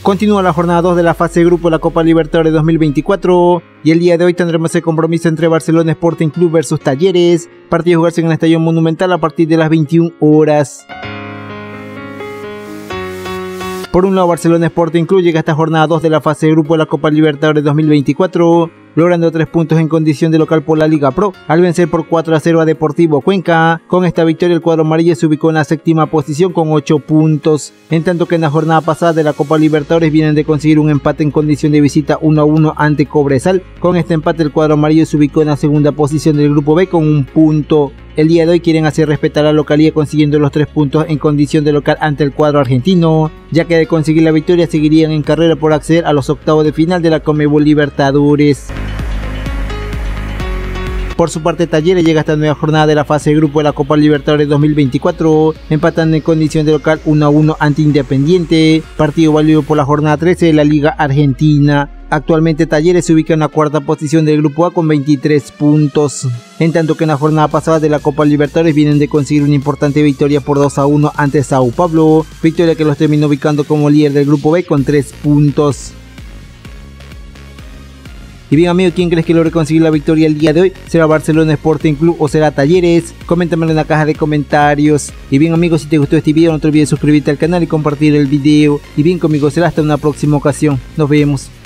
Continúa la jornada 2 de la fase de grupo de la Copa Libertadores 2024 y el día de hoy tendremos el compromiso entre Barcelona Sporting Club versus Talleres, partido a jugarse en el Estadio Monumental a partir de las 21 horas. Por un lado, Barcelona Sporting Club llega a esta jornada 2 de la fase de grupo de la Copa Libertadores 2024, logrando 3 puntos en condición de local por la Liga Pro, al vencer por 4-0 a Deportivo Cuenca. Con esta victoria el cuadro amarillo se ubicó en la séptima posición con 8 puntos, en tanto que en la jornada pasada de la Copa Libertadores vienen de conseguir un empate en condición de visita 1-1 ante Cobresal. Con este empate el cuadro amarillo se ubicó en la segunda posición del grupo B con 1 punto. El día de hoy quieren hacer respetar la localía consiguiendo los 3 puntos en condición de local ante el cuadro argentino, ya que de conseguir la victoria seguirían en carrera por acceder a los octavos de final de la Conmebol Libertadores. Por su parte, Talleres llega a esta nueva jornada de la fase de grupo de la Copa Libertadores 2024, empatando en condición de local 1-1 ante Independiente, partido válido por la jornada 13 de la Liga Argentina. Actualmente Talleres se ubica en la cuarta posición del grupo A con 23 puntos, en tanto que en la jornada pasada de la Copa Libertadores vienen de conseguir una importante victoria por 2-1 ante Sao Paulo, victoria que los terminó ubicando como líder del grupo B con 3 puntos. Y bien amigos, ¿quién crees que logre conseguir la victoria el día de hoy? ¿Será Barcelona Sporting Club o será Talleres? Coméntamelo en la caja de comentarios. Y bien amigos, si te gustó este video no te olvides suscribirte al canal y compartir el video. Y bien conmigo será hasta una próxima ocasión. Nos vemos.